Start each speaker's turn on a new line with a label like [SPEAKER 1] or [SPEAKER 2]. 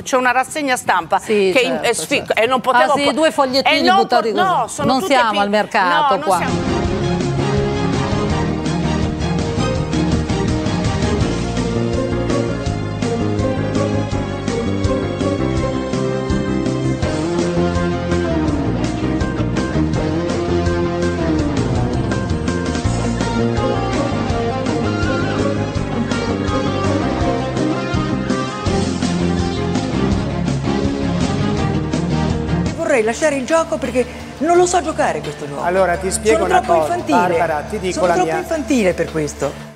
[SPEAKER 1] c'è una rassegna stampa
[SPEAKER 2] sì,
[SPEAKER 1] che
[SPEAKER 2] certo.
[SPEAKER 1] e non potevo...
[SPEAKER 2] sì, 2 fogliettini buttati così.
[SPEAKER 1] No, sono
[SPEAKER 2] non siamo al mercato qua.
[SPEAKER 3] Vorrei lasciare il gioco perché non lo so giocare questo gioco.
[SPEAKER 4] Allora ti spiego una cosa, Barbara, ti dico
[SPEAKER 3] sono
[SPEAKER 4] la
[SPEAKER 3] troppo
[SPEAKER 4] mia...
[SPEAKER 3] infantile per questo.